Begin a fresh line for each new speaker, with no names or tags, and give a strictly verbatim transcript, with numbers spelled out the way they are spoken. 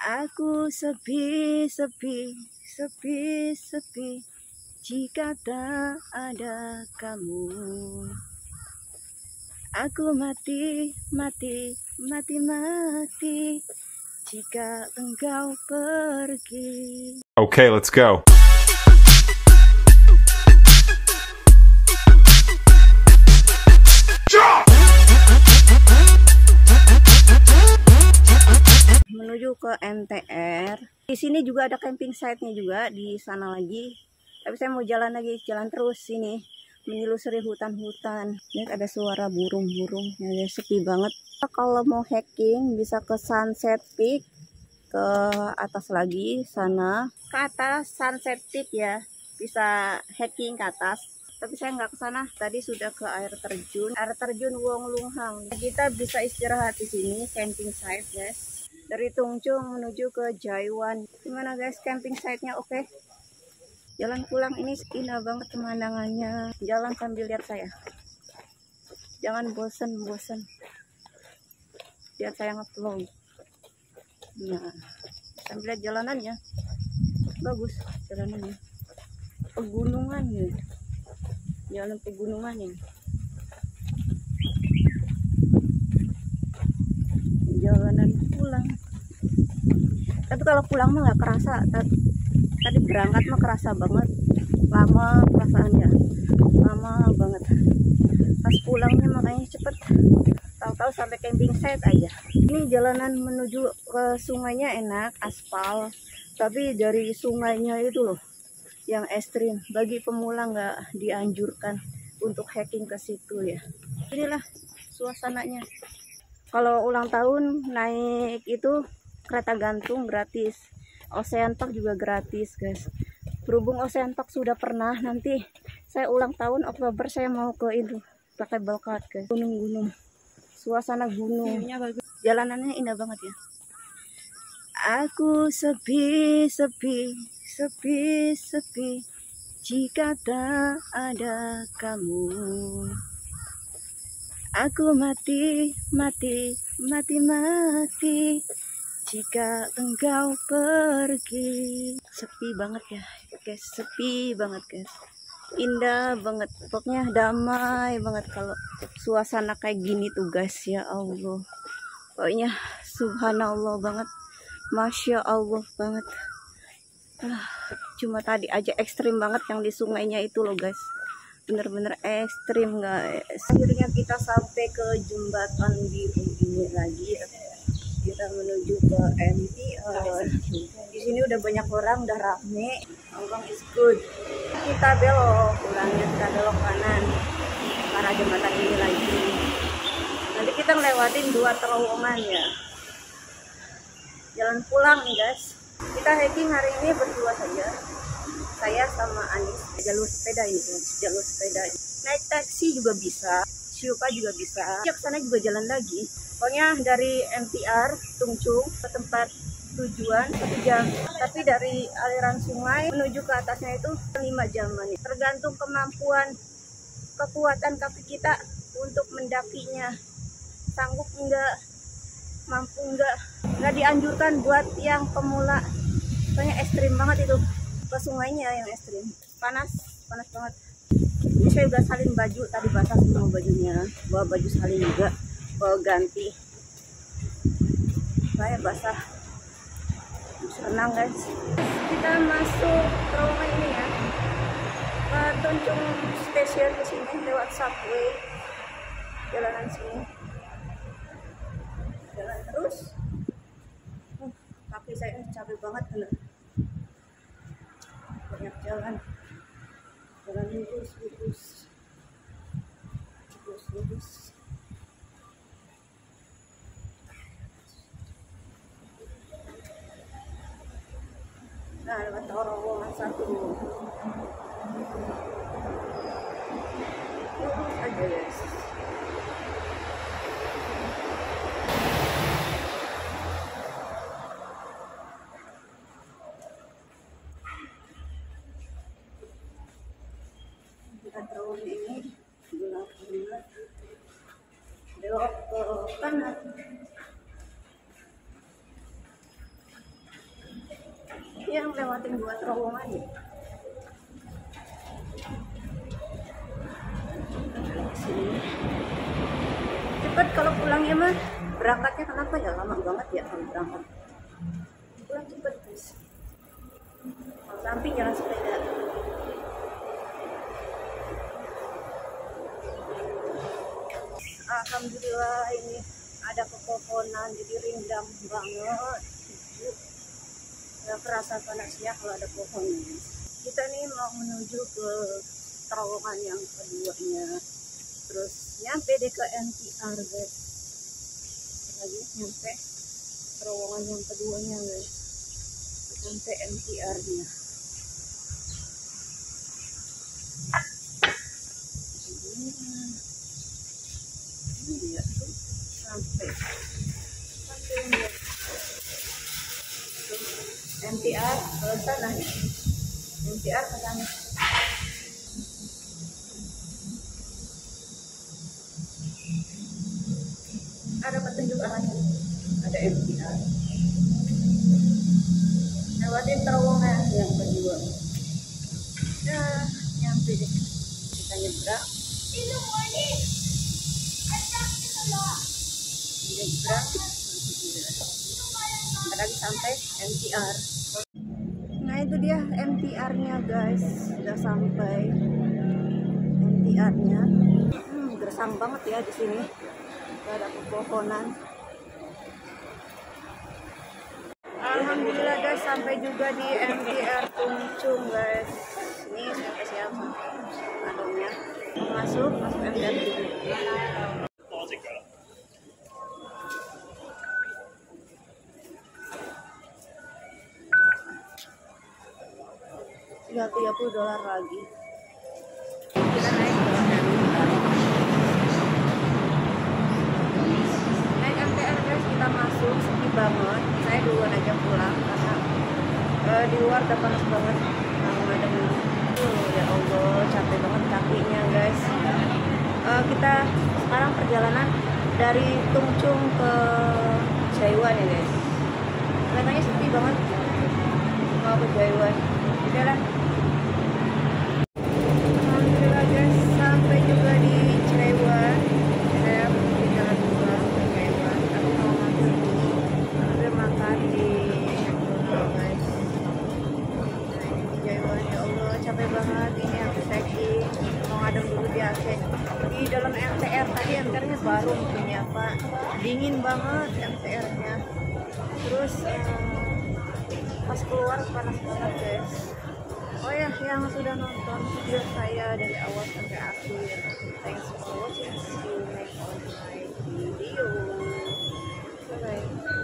Aku sepi, sepi, sepi, sepi jika tak ada kamu. Aku mati, mati, mati, mati jika engkau pergi.
Okay, let's go.
Menuju ke M T R. Di sini juga ada camping site-nya juga di sana lagi. Tapi saya mau jalan lagi, jalan terus sini menyelusuri hutan-hutan. Lihat ada suara burung-burung, ya, sepi banget. Kalau mau hiking bisa ke Sunset Peak, ke atas lagi sana, ke atas Sunset Peak ya. Bisa hiking ke atas. Tapi saya nggak ke sana. Tadi sudah ke air terjun, air terjun Wong Lung Hang. Kita bisa istirahat di sini, camping site guys. Dari Tung Chung menuju ke Jaiwan. Gimana guys, camping site-nya oke? Okay? Jalan pulang ini indah banget pemandangannya. Jalan sambil lihat saya. Jangan bosan-bosan. Lihat saya nge-vlog. Nah, sambil lihat jalanannya. Bagus jalanannya. Pegunungan ya. Jalan pegunungan ya. Jalanan pulang. Tapi kalau pulang mah nggak kerasa. Tadi berangkat mah kerasa banget, lama perasaannya, lama banget. Pas pulangnya makanya cepet. Tahu-tahu sampai camping site aja. Ini jalanan menuju ke sungainya enak, aspal. Tapi dari sungainya itu loh, yang ekstrim. Bagi pemula nggak dianjurkan untuk hiking ke situ ya. Inilah suasananya. Kalau ulang tahun naik itu kereta gantung gratis, Ocean Park juga gratis guys. Berhubung Ocean Park sudah pernah, nanti saya ulang tahun Oktober saya mau ke itu pakai balkat guys. Gunung-gunung, suasana gunung, jalanannya indah banget ya. Aku sepi, sepi, sepi, sepi jika tak ada kamu. Aku mati, mati, mati, mati jika engkau pergi. Sepi banget ya guys, sepi banget guys. Indah banget, pokoknya damai banget kalau suasana kayak gini tuh guys. Ya Allah, pokoknya subhanallah banget, masya Allah banget. Ah, cuma tadi aja ekstrim banget yang di sungainya itu loh guys. Bener-bener ekstrim guys. Akhirnya kita sampai ke jembatan biru ini lagi. Kita menuju ke M T R. Di sini udah banyak orang, udah rame. Hongkong is good. Kita belok, pulangnya kita belok kanan ke arah jembatan ini lagi. Nanti kita ngelewatin dua terowongan ya. Jalan pulang nih guys. Kita hiking hari ini berdua saja. Saya sama Anis, jalur sepeda ini, jalur sepeda. Naik taksi juga bisa, Siupa juga bisa. Ya, ke sana juga jalan lagi. Pokoknya dari M T R Tung Chung ke tempat tujuan satu jam. Tapi dari aliran sungai menuju ke atasnya itu lima jam. Tergantung kemampuan, kekuatan kaki kita untuk mendakinya. Sanggup enggak, mampu enggak. Enggak dianjurkan buat yang pemula. Soalnya ekstrim banget itu. Ke sungainya yang ekstrim, panas panas banget. Ini saya udah salin baju, tadi basah semua bajunya, bawa baju salin juga, bawa ganti. Saya basah, renang guys. Kita masuk terowongan ini ya, ke Tung Chung Station ke sini lewat subway, jalanan sini, jalan terus. Uh, kaki saya ini capek banget bener. Banyak jalan, jalan lurus, lurus, lurus, lurus. Nah, lewat terowongan satu, lurus aja guys. Terowongan ini belok kanan, belok ke kanan. yang lewatin dua terowongan ya. Sini. Cepet kalau pulangnya mah. Berangkatnya kenapa ya lama banget ya kalau berangkat. Pulang cepet guys. Kalau samping jalan sepeda. Alhamdulillah ini ada pepohonan jadi rindang banget. Gak kerasa panasnya kalau ada pohon. Kita nih mau menuju ke terowongan yang keduanya. Terus nyampe deh ke M T R guys. Lagi nyampe terowongan yang keduanya guys. Sampai M T R-nya. Ini ya tuh sampai sampai ya. M T R ke sana nih. M T R ke sana. Ada petunjuk arahnya. Ada M T R. Lewatin terowongan yang kedua. Nah, nyampe deh. Kita nyebrang. Nyebrang. Bentar lagi sampai M T R. Nah itu dia M T R-nya guys. Sudah sampai M T R-nya. Hmm, gersang banget ya di sini. Gak ada pepohonan. Alhamdulillah guys sampai juga di M T R Tungchung guys. Ini sampai siapa? Adongnya masuk masuk M T R juga. tiga puluh dolar lagi. Kita naik ke M T R. Naik M T R guys, kita masuk sepi banget. Saya duluan aja pulang karena uh, di luar udah panas banget. Nah, ada uh, ya Allah, capek banget kakinya guys. Uh, kita sekarang perjalanan dari Tungchung ke Jaiwan ya guys. Kelihatannya sepi banget. Mau ke Jaiwan. Udah lah. Alhamdulillah guys, sampai juga di Jaiwan. Saya di jalan dua ke Jaiwan. Aku mau makan dulu. Udah makan di McDonald's guys. Nah ini di Jaiwan, ya Allah capek banget. Ini aku checking. Mau ngadem dulu di A C. Di dalam M T R tadi M T R-nya baru punya Pak. Dingin banget M T R-nya. Terus um, pas keluar panas banget guys. Oh ya, yang sudah nonton video saya dari awal sampai akhir, thanks for watching. See you next on my video. Bye bye.